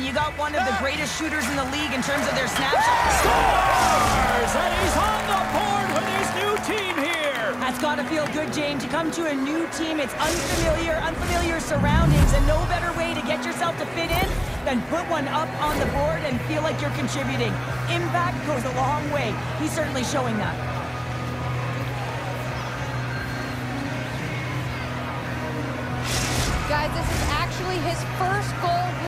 you got one of the greatest shooters in the league in terms of their snapshots. Scores! And he's on the board with his new team here. That's got to feel good, James. You come to a new team, it's unfamiliar surroundings, and no better way to get yourself to fit in than put one up on the board and feel like you're contributing. Impact goes a long way. He's certainly showing that. Guys, this is actually his first goal